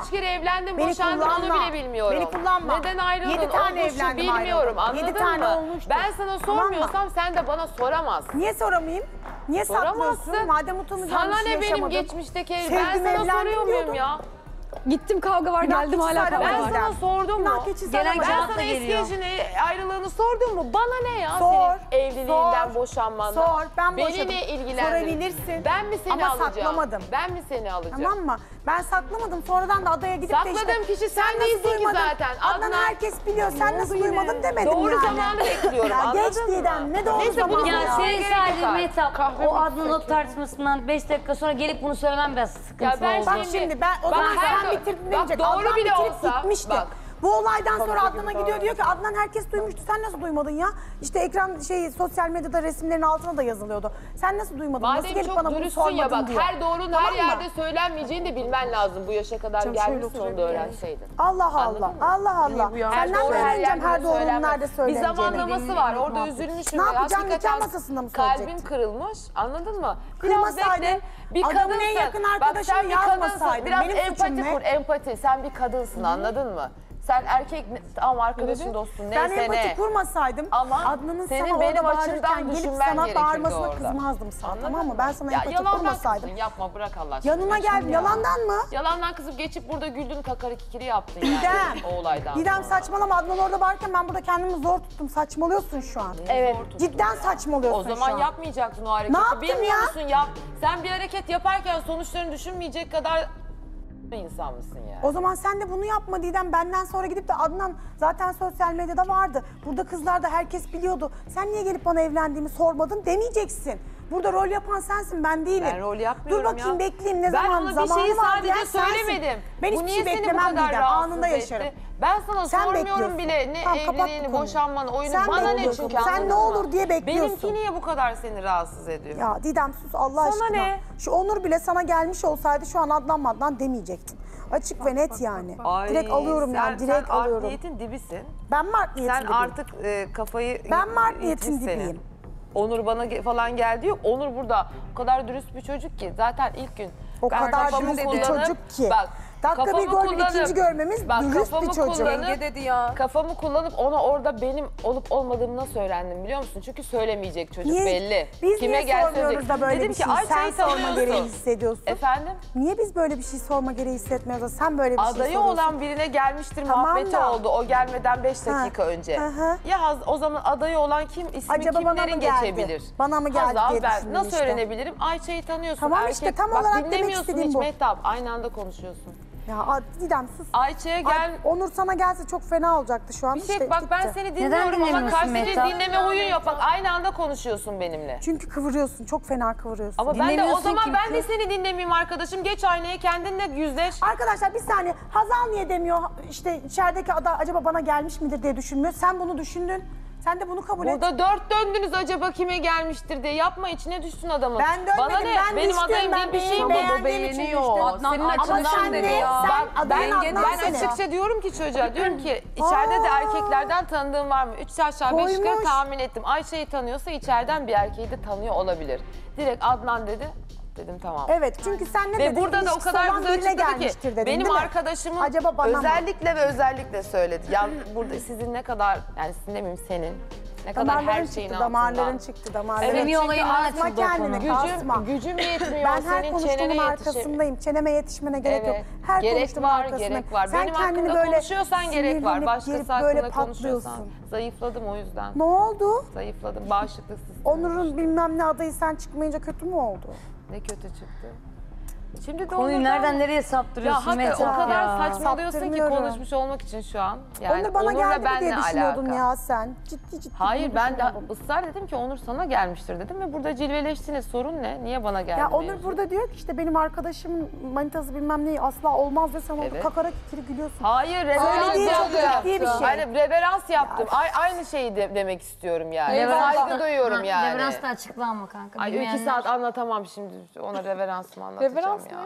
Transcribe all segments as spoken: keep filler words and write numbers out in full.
Kaç kere evlendim, Beni boşandım onu kullanma. bile bilmiyorum. Beni kullanma. Neden ayrıldın? Yedi tane olmuşu evlendim, bilmiyorum. ayrıldım. Yedi Anladın tane mı? olmuştu. Ben sana Tamam mı? sormuyorsam sen de bana soramazsın. Niye soramayayım? Niye saklıyorsun? Soramazsın. Madem utanacağım Sana bir şey ne benim yaşamadım. geçmişteki ev? Ben Sevdim, sana evlendim soruyor muyum diyordun. ya? Gittim kavga var Günah geldim keçisi hala kavga aramaya Ben var. gider. sana sordum mu? Günah keçisi Gelen aramaya Ben cevap sana da eski geliyor. eşini ayrılığını sordum mu? Bana ne ya Sor, senin evliliğinden, sor, boşanmandan? sor. Ben Beni boşadım. ne ilgilendirir? Sorabilirsin. Ben mi seni Ama alacağım? saklamadım. Ben mi seni alacağım? Tamam mı? Ben saklamadım. Sonradan da adaya gidip de işte... Sakladığım kişi sen nasıl değilsin ki duymadın? zaten. Adnan Adnan- herkes biliyor. Sen nasıl duymadın demedim Doğru yani. zamanı bekliyorum, Ya anladın geç mı? Didem. Ne doğru Neyse, zamanı bunu ya. Ya konuşmaya senin gerek sadece yok. Mehtap, Kahve o mi Adnan o içecek? tartışmasından beş dakika sonra gelip bunu söylemem biraz sıkıntılı Ya ben oldu. Bak şimdi ben o Bak zaman her sen do- bitirdin bak demeyecek. doğru Adnan bile bitirip olsa, gitmişti. bak. Bu olaydan sonra Adnan'a gidiyor diyor ki Adnan herkes duymuştu sen nasıl duymadın ya? İşte ekran şey sosyal medyada resimlerin altına da yazılıyordu. Sen nasıl duymadın? nasıl Madem gelip çok bana bunu dürüstsün sormadın ya bak diyor. her doğrunun Tamam her mı? yerde söylenmeyeceğini de bilmen lazım. Bu yaşa kadar Canım şöyle gelmişsin onu da oturabilir öğrenseydin. Allah Anladın Allah, mı? Allah Allah. Her Senden doğru mi her öğreneceğim yerde her doğrunun söylenmez. nerede Bir söyleneceğini? zamanlaması var orada üzülmüşüm. Ne ya. yapacağım, nikah Hakikaten masasında mı Kalbim söyleyecektin? kırılmış anladın mı? Biraz Kırmasaydın, bekle. Bir adamın kadınsın. en yakın Bak arkadaşını sen bir kadınsın. yazmasaydın, Biraz benim suçum empati ne? kur empati. Sen bir kadınsın anladın mı? Sen erkek tamam arkadaşın dostun Ben neyse empati ne. kurmasaydım Ama Adnan'ın senin sana benim orada açımdan bağırırken gelip düşünmen sana gerekirdi bağırmasına orada. kızmazdım sana, Anladın tamam mı? mı? Ben sana Ya empati yalandan kurmasaydım. kızsın, yapma bırak Allah aşkına. Yanına gel, yalandan mı? Yalandan kızıp geçip burada güldün kakara kikiri yaptın yani Didem, o olaydan Didem sonra. saçmalama, Adnan orada bağırırken ben burada kendimi zor tuttum. Saçmalıyorsun şu an. Evet. Cidden saçmalıyorsun O şu an. zaman yapmayacaksın o hareketi. Ne yaptım Bilmiyor ya? musun yap. Sen bir hareket yaparken sonuçlarını düşünmeyecek kadar bir insan mısın yani? O zaman sen de bunu yapma Didem. Benden sonra gidip de Adnan zaten sosyal medyada vardı. Burada kızlar da herkes biliyordu. Sen niye gelip bana evlendiğimi sormadın demeyeceksin. Burada rol yapan sensin, ben değilim. Ben rol yapmıyorum Dur bakayım ya. bekleyeyim ne ben zaman ona zamanı bir şeyi var sadece diyen sensin. söylemedim. Ben Bu hiçbir niye şey seni bu beklemem kadar Didem. rahatsız Anında etti? yaşarım. Ben sana Sen sormuyorum bekliyorsun. bile ne Tamam, kapat evliliğini, bu konuyu. boşanmanı, oyunu. Sen Bana ne bekliyorsun. çünkü Sen anladın ne mı? olur diye bekliyorsun. Benimki niye bu kadar seni rahatsız ediyor? Ya Didem sus Allah Sana aşkına. ne? Şu Onur bile sana gelmiş olsaydı şu an Adnan Madnan demeyecektin. Açık ve net yani. Ay, direkt alıyorum sen, yani direkt sen alıyorum. art niyetin dibisin. Ben mi art niyetin Sen dibiyim? artık e, kafayı Ben mi art yitmiş niyetin senin. dibiyim? Onur bana ge- falan geldi yok. Onur burada o kadar dürüst bir çocuk ki zaten ilk gün. O ben kadar kafamı dürüst bir kullanıp- çocuk ki. Bak, Dakika bir kafamı gol, kullanıp- ikinci görmemiz bak, dürüst bir kafamı çocuk. kullanıp- Yenge dedi ya. Kafamı kullanıp ona orada benim olup olmadığımı nasıl öğrendim biliyor musun? Çünkü söylemeyecek çocuk Niye? belli. Biz Kime niye gelse sormuyoruz söyleyecek. da böyle Dedim bir ki şey? Ayça'yı Sen sorma gereği tanıyorsun. hissediyorsun. Efendim? Niye biz böyle bir şey sorma gereği hissetmiyoruz da sen böyle bir şey Adayı soruyorsun? olan birine gelmiştir Tamam muhabbeti da. oldu o gelmeden beş dakika Ha, önce. hı hı. Ya Haz- o zaman adayı olan kim? İsmi Acaba bana kimlerin mı geldi? geçebilir? Bana mı geldi Hazal, diye ben düşündüm nasıl işte. öğrenebilirim? Ayça'yı tanıyorsun. Tamam erkek. işte, tam Bak, olarak demek dinlemiyorsun istediğim hiç bu. Mehtap. Aynı anda konuşuyorsun. Ya Ad- Didem sus. Ayça'ya Ay, gel. Onur sana gelse çok fena olacaktı şu an. Bir şey işte, bak ben gitti. seni dinliyorum ama dinlemiyorsun karşıdaki Mehtap? dinleme huyun yok. Bak aynı anda konuşuyorsun benimle. Çünkü kıvırıyorsun, çok fena kıvırıyorsun. Ama ben de o Dinlemiyorsun zaman ki ben de kız. seni dinlemeyeyim arkadaşım. Geç aynaya kendinle yüzleş. Arkadaşlar bir saniye, Hazal niye demiyor işte içerideki ada acaba bana gelmiş midir diye düşünmüyor. Sen bunu düşündün, sen de bunu kabul et. Burada dört döndünüz acaba kime gelmiştir diye. Yapma içine düşsün adamın. Ben dönmedim, Bana ne? ben Benim düştüm, adayım ben değil bir şey beğen- mi? beğendiğim için beğeniyor. düştüm. Adnan Senin Ama açından sen dedi de- ya. sen Bak, ben, Adnan ben Adnan seni. açıkça diyorum ki çocuğa, diyorum ki içeride de Aa. erkeklerden tanıdığım var mı? Üç aşağı beş yukarı Koymuş. tahmin ettim. Ayşe'yi tanıyorsa içeriden bir erkeği de tanıyor olabilir. Direkt Adnan dedi. Dedim tamam. Evet, çünkü sen ne Ve dedin? burada da o İlişkisi kadar olan güzel birine açıkladı ki gelmiştir dedin, benim değil mi? arkadaşımın Acaba bana mı? özellikle ve özellikle söyledi. Ya burada sizin ne kadar, yani sizin demeyeyim senin, ne kadar Damarların her şeyin çıktı, altından. damarların çıktı, damarların. Evet, Semih çünkü olayından asma açıldı o kendini, konu. kasma. Gücüm, gücüm yetmiyor. Ben her senin çenene konuştuğumun yetişemiyor. arkasındayım. Çeneme yetişmene gerek Evet. yok. Her Gerek konuştuğumun var, arkasındayım. gerek var. Sen Benim kendini hakkımda böyle konuşuyorsan gerek var. sinirlenip Başkası gelip hakkında böyle konuşuyorsan. patlıyorsun. Zayıfladım o yüzden. Ne oldu? Zayıfladım. Bağışıklık sistemi. Onur'un bilmem ne adayı sen çıkmayınca kötü mü oldu? Ne kötü çıktı. Şimdi de Konuyu Onur'dan- nereden nereye Ya saptırıyorsun hakikaten Mehtap o kadar ya? saçmalıyorsun ki Saptırmıyorum. konuşmuş olmak için şu an. Yani Onur bana Onur'la geldi mi diye benle düşünüyordun alaka. ya sen. Ciddi ciddi. Hayır bunu ben de düşünüyordum. ısrar dedim ki Onur sana gelmiştir dedim ve burada cilveleştiniz. Sorun ne? Niye bana geldi? Ya Onur mevzu? burada diyor ki işte benim arkadaşımın manitası bilmem ne asla olmaz diyor. Sen orada Evet. kakara kikiri gülüyorsun. Hayır reverans Söylediği çok yaptım. ciddi bir şey. Hani reverans yaptım. Ay, aynı şeyi de, demek istiyorum yani. Reverans Saygı da- duyuyorum Ha, yani. Reverans da açıklanma kanka. Ay iki bilmeyenler. saat anlatamam şimdi. Ona reverans mı anlatacağım Reverans ya? ne?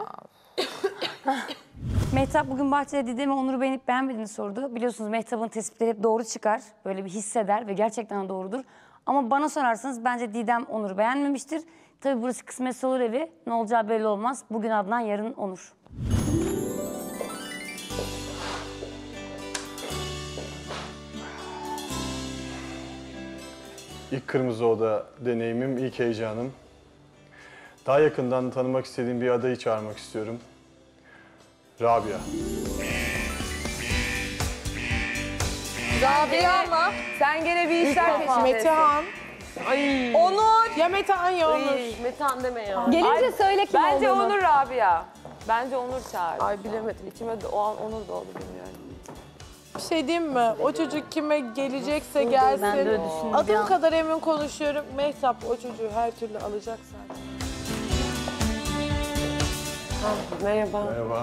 Mehtap bugün bahçede Didem'e Onur'u beğenip beğenmediğini sordu. Biliyorsunuz Mehtap'ın tespitleri hep doğru çıkar. Böyle bir hisseder ve gerçekten de doğrudur. Ama bana sorarsanız bence Didem Onur'u beğenmemiştir. Tabii burası kısmetse olur evi. Ne olacağı belli olmaz. Bugün Adnan, yarın Onur. ilk Kırmızı Oda deneyimim, ilk heyecanım. Daha yakından tanımak istediğim bir adayı çağırmak istiyorum. Rabia. Rabia mı? Sen gene bir işler peşindesin. Metehan. Ay. Onur. Ya Metehan ya Onur. Ay, Metehan deme ya. Gelince Ay, söyle kim Bence olduğunu. Onur Rabia. Bence Onur çağır. Ay bilemedim. İçime de o an Onur doğdu bilmiyorum. Bir şey diyeyim mi? O çocuk kime gelecekse gelsin. Ben de öyle düşündüm bir Adım an. kadar emin konuşuyorum. Mehtap o çocuğu her türlü alacak zaten. Merhaba. Merhaba.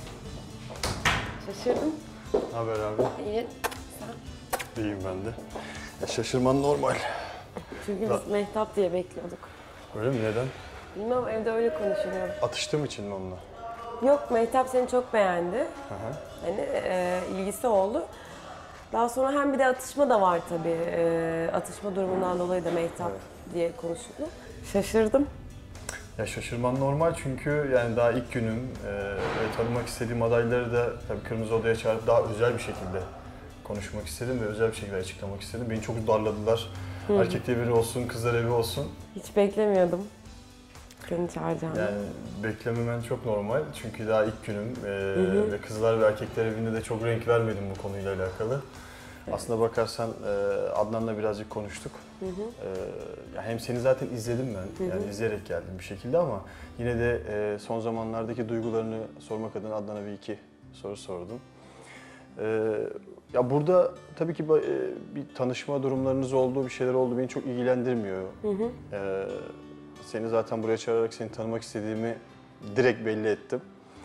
Şaşırdım. Ne haber abi? İyi. İyiyim ben de. Ya şaşırman normal. Çünkü biz Mehtap diye bekliyorduk. Öyle mi? Neden? Bilmem evde öyle konuşuluyor. Atıştığım için mi onunla? Yok Mehtap seni çok beğendi. Hı hı. Hani e, ilgisi oldu. Daha sonra hem bir de atışma da var tabii. E, atışma durumundan dolayı da Mehtap diye konuşuldu. Şaşırdım. Ya şaşırman normal çünkü yani daha ilk günüm e, ve tanımak istediğim adayları da tabii Kırmızı Oda'ya çağırıp daha özel bir şekilde konuşmak istedim ve özel bir şekilde açıklamak istedim. Beni çok darladılar. Erkek evi olsun, kızlar evi olsun. Hiç beklemiyordum seni çağıracağını. Yani beklememen çok normal çünkü daha ilk günüm e, ve kızlar ve erkekler evinde de çok renk vermedim bu konuyla alakalı. Aslında bakarsan e, Adnan'la birazcık konuştuk. Hı hı. E, hem seni zaten izledim ben, yani hı hı. izleyerek geldim bir şekilde ama yine de e, son zamanlardaki duygularını sormak adına Adnan'a bir iki soru sordum. E, ya burada tabii ki e, bir tanışma durumlarınız oldu, bir şeyler oldu, beni çok ilgilendirmiyor. Hı hı. E, seni zaten buraya çağırarak seni tanımak istediğimi direkt belli ettim.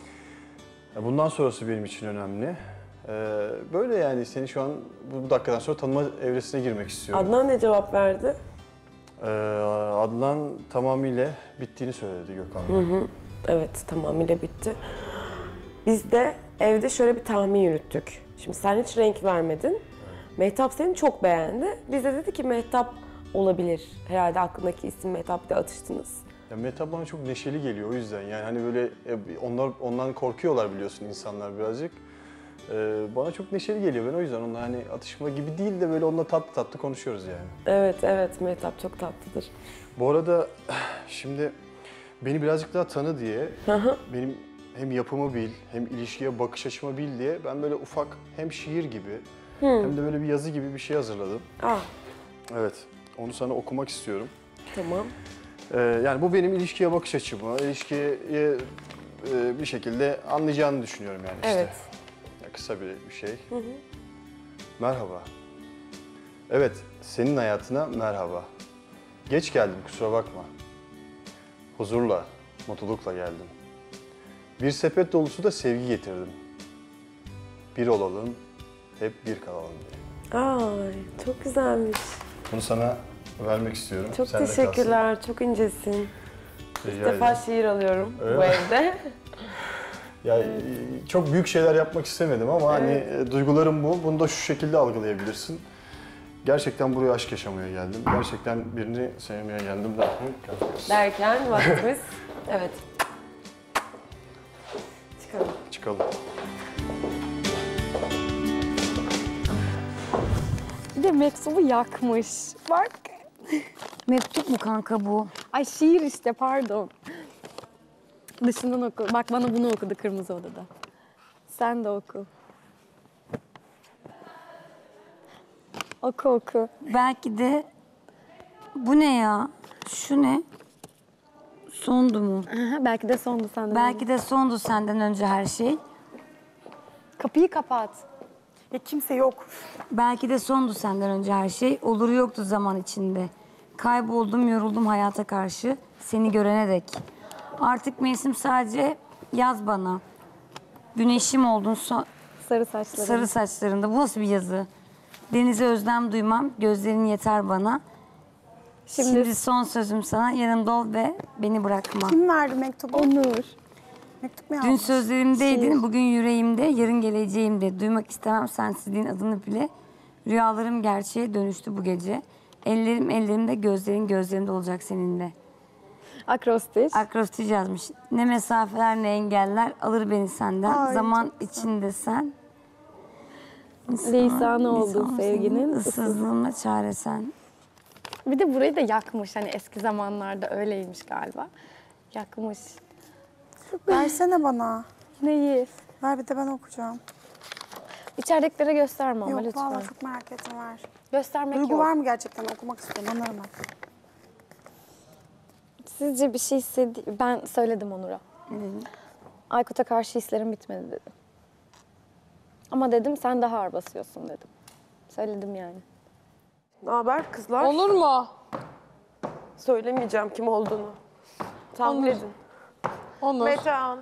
Ya bundan sonrası benim için önemli. Ee, böyle yani seni şu an bu dakikadan sonra tanıma evresine girmek istiyorum. Adnan ne cevap verdi? Ee, Adnan tamamıyla bittiğini söyledi Gökhan'la. Hı hı. Evet, tamamıyla bitti. Biz de evde şöyle bir tahmin yürüttük. Şimdi sen hiç renk vermedin. Evet. Mehtap seni çok beğendi. Biz de dedik ki Mehtap olabilir. Herhalde aklındaki isim Mehtap, bir de atıştınız. Ya Mehtap bana çok neşeli geliyor o yüzden. Yani hani böyle onlar ondan korkuyorlar biliyorsun insanlar birazcık. Ee, bana çok neşeli geliyor. Ben o yüzden onunla hani atışma gibi değil de böyle onunla tatlı tatlı konuşuyoruz yani. Evet, evet. Mehtap çok tatlıdır. Bu arada şimdi beni birazcık daha tanı diye, Hı-hı. benim hem yapımı bil, hem ilişkiye bakış açımı bil diye ben böyle ufak hem şiir gibi Hı. hem de böyle bir yazı gibi bir şey hazırladım. Ah. Evet, onu sana okumak istiyorum. Tamam. Ee, yani bu benim ilişkiye bakış açımı, ilişkiye e, bir şekilde anlayacağını düşünüyorum yani işte. Evet. Kısa bir, bir şey. Hı hı. Merhaba. Evet, senin hayatına merhaba. Geç geldim, kusura bakma. Huzurla, mutlulukla geldim. Bir sepet dolusu da sevgi getirdim. Bir olalım, hep bir kalalım diye. Ay, çok güzelmiş. Bunu sana vermek istiyorum. Çok Sen de teşekkürler, çok incesin. kalsın. İlk defa şiir alıyorum Öyle bu mi? evde. Yani çok büyük şeyler yapmak istemedim ama Evet. hani duygularım bu. Bunu da şu şekilde algılayabilirsin. Gerçekten buraya aşk yaşamaya geldim. Gerçekten birini sevmeye geldim derken. Derken vaktimiz, evet. Çıkalım. Çıkalım. Bir de mektubu yakmış. Bak. Mektup mu kanka bu? Ay şiir işte, pardon. Dışından oku. Bak bana bunu okudu Kırmızı Oda'da. Sen de oku. Oku oku. Belki de bu ne ya? Şu ne? Sondu mu? Aha, belki de sondu senden. Belki de sondu senden önce her şey. Kapıyı kapat. Ya kimse yok. Belki de sondu senden önce her şey. Olur yoktu zaman içinde. Kayboldum, yoruldum hayata karşı. Seni görene dek. Artık mevsim sadece yaz bana. Güneşim oldun so- Sarı saçları. sarı saçlarında. Bu nasıl bir yazı? Denize özlem duymam, gözlerin yeter bana. Şimdi, Şimdi son sözüm sana, yanımda ol ve beni bırakma. Kim verdi mektubu? Onur. Mektup mu Dün yazmış? sözlerimdeydin, Şiir. bugün yüreğimde, yarın geleceğimde. Duymak istemem sensizliğin adını bile. Rüyalarım gerçeğe dönüştü bu gece. Ellerim ellerimde, gözlerin gözlerimde olacak seninle. Akrostiş. Akrostiş yazmış. Ne mesafeler ne engeller alır beni senden. Ay, Zaman içinde sen. Lisanı oldun lisanı sevginin. Issızlığıma çare sen. Bir de burayı da yakmış. Hani eski zamanlarda öyleymiş galiba. Yakmış. Versene bana. Neyi? Ver bir de ben okuyacağım. İçeridekilere gösterme ama Yok lütfen. vallahi çok merak ettim, ver. Göstermek Duygu yok. var mı gerçekten, okumak istiyorum, anlarım ben. Sizce bir şey hissedi... Ben söyledim Onur'a. Aykut'a karşı hislerim bitmedi dedim. Ama dedim sen daha ağır basıyorsun dedim. Söyledim yani. Ne haber kızlar? Olur mu? Söylemeyeceğim kim olduğunu. Tahmin Onur. edin. Onur. Metehan.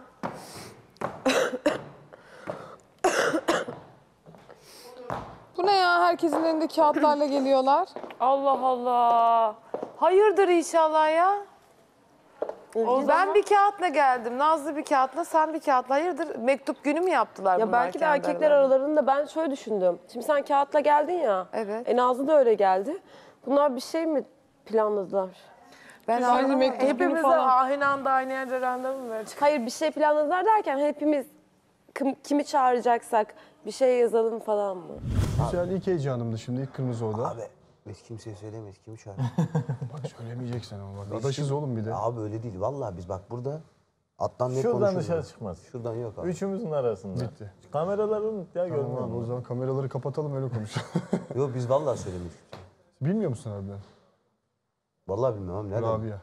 Bu ne ya? Herkesin elinde kağıtlarla geliyorlar. Allah Allah. Hayırdır inşallah ya. O, ben bir kağıtla geldim. Nazlı bir kağıtla, sen bir kağıtla. Hayırdır? Mektup günü mü yaptılar Ya bunlar belki de kendi erkekler aralarında? aralarında ben şöyle düşündüm. Şimdi sen kağıtla geldin ya. Evet. E Nazlı da öyle geldi. Bunlar bir şey mi planladılar? Ben Aynı anlamadım. mektup günü Hepimize falan. aynı anda aynı yerde randevu mu verecek? Hayır bir şey planladılar derken hepimiz kim- kimi çağıracaksak bir şey yazalım falan mı? Güzel, ilk heyecanımdı şimdi, ilk kırmızı oda. Abi biz kimseye söylemeyiz. Kimi çağır? Bak söylemeyeceksin ama bak. Biz Adaşız şimdi- oğlum bir de. Abi öyle değil. Vallahi biz bak burada attan net Şuradan konuşuyoruz. dışarı çıkmaz. Şuradan yok abi. Üçümüzün arasında. Bitti. Kameraları unut ya, Tamam görmüyor abi, o musun? zaman kameraları kapatalım, öyle konuşalım. Yok biz vallahi söylemeyiz. Bilmiyor musun abi ben? Vallahi bilmiyorum abi. Nereden? Rabia.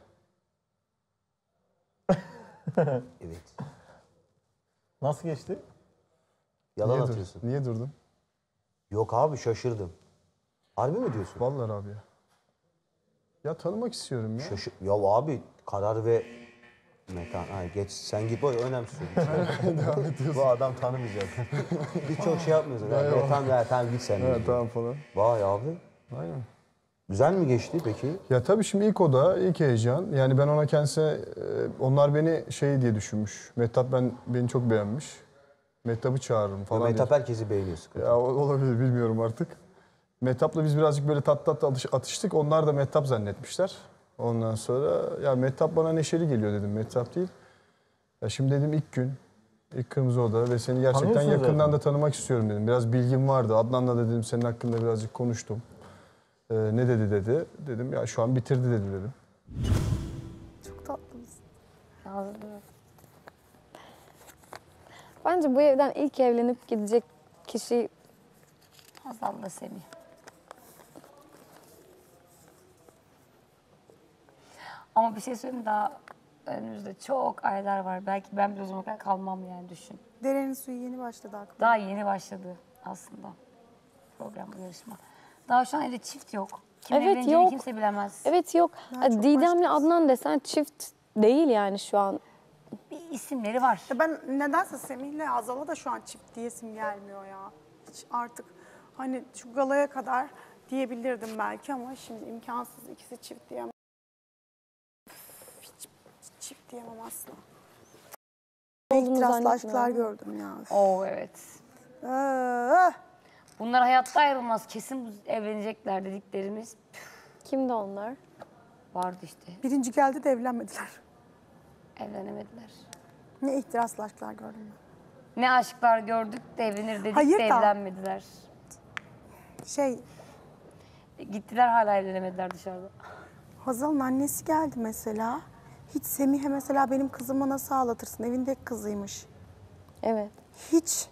Evet. Nasıl geçti? Yalan Niye, dur- atıyorsun. Niye durdun? Yok abi şaşırdım. Harbi mi diyorsun? Vallahi Rabia. Ya tanımak istiyorum ya. Şaşır. Ya abi karar ve mekan. Ha, geç sen git, o önemsiz. Bu adam tanımayacak. Biz çok şey yapmıyoruz. Ya, ya, tamam ya tamam git sen. Evet, tamam falan. Vay abi. Aynen. Güzel mi geçti peki? Ya tabii şimdi ilk oda, ilk heyecan. Yani ben ona kendisine, e, onlar beni şey diye düşünmüş. Mehtap ben beni çok beğenmiş. Mehtap'ı çağırırım falan Mehtap diye. herkesi beğeniyor. sıkıntı. Ya o- olabilir, bilmiyorum artık. Mehtap'la biz birazcık böyle tat tat atış- atıştık. Onlar da Mehtap zannetmişler. Ondan sonra ya Mehtap bana neşeli geliyor dedim. Mehtap değil. Ya şimdi dedim ilk gün, ilk kırmızı oda ve seni gerçekten Tanıyorsunuz yakından zaten. da tanımak istiyorum dedim. Biraz bilgim vardı. Adnan'la da dedim senin hakkında birazcık konuştum. Ee, ne dedi dedi. Dedim ya şu an bitirdi dedi dedim. Çok tatlısın. Nazlı. Bence bu evden ilk evlenip gidecek kişi Hazal'la Semih. Ama bir şey söyleyeyim mi? Daha önümüzde çok aylar var. Belki ben bile o zamana kadar kalmam yani, düşün. Derenin suyu yeni başladı aklıma. Daha yeni başladı aslında program, bu yarışma. Daha şu an evde çift yok. Kim Evet, evleneceğini yok. kimse bilemez. evet yok. Ya çok Didem'le başkasın. Adnan desen çift değil yani şu an. Bir isimleri var. Ya ben nedense Semih'le Azal'a da şu an çift diyesim gelmiyor ya. Hiç artık hani şu galaya kadar diyebilirdim belki ama şimdi imkansız, ikisi çift diyemem. Hiç çift diyemem asla. Olduğunu İhtiraslı aşklar zannetmiyorum. gördüm ya. Oo evet. Ee, Bunlar hayatta ayrılmaz. Kesin bu evlenecekler dediklerimiz Kimdi onlar? vardı işte. birinci geldi de evlenmediler. Evlenemediler. Ne ihtiraslı aşklar gördüm ben. Ne aşklar gördük de evlenir dedik Hayır de da- evlenmediler. Şey, Gittiler, hala evlenemediler dışarıda. Hazal'ın annesi geldi mesela. Hiç Semih'e mesela benim kızıma nasıl ağlatırsın? Evindeki kızıymış. Evet. Hiç.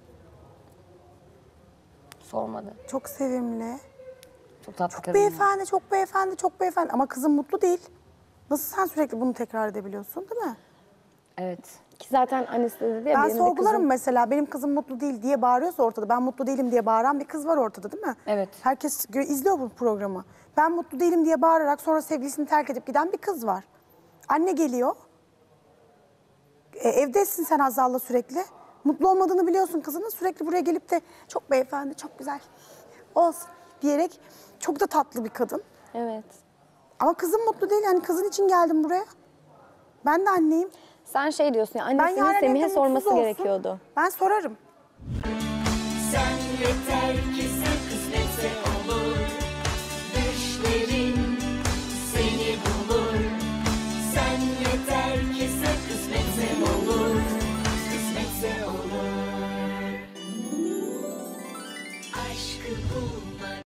Sormadı. Çok sevimli. Çok tatlı kadın. Beyefendi, çok beyefendi, çok beyefendi. Ama kızım mutlu değil. Nasıl sen sürekli bunu tekrar edebiliyorsun, değil mi? Evet. Ki zaten annesi de dedi ya Ben benim de sorgularım kızım- mesela, benim kızım mutlu değil diye bağırıyorsa ortada. Ben mutlu değilim diye bağıran bir kız var ortada, değil mi? Evet. Herkes gö- izliyor bu programı. Ben mutlu değilim diye bağırarak sonra sevgilisini terk edip giden bir kız var. Anne geliyor. E, evdesin sen Hazal'la sürekli. Mutlu olmadığını biliyorsun kızının. Sürekli buraya gelip de çok beyefendi, çok güzel olsun diyerek, çok da tatlı bir kadın. Evet. Ama kızım mutlu değil. Yani kızın için geldim buraya. Ben de anneyim. Sen şey diyorsun ya, Ben annesinin yarın Semih'e evde sorması mutsuz olsun. gerekiyordu. Ben sorarım. Sen yeter ki sen kısmetse olur. Düşlerin seni bulur. Sen yeter ki sen kısmetse olur. Kısmetse olur. Aşkı bulmak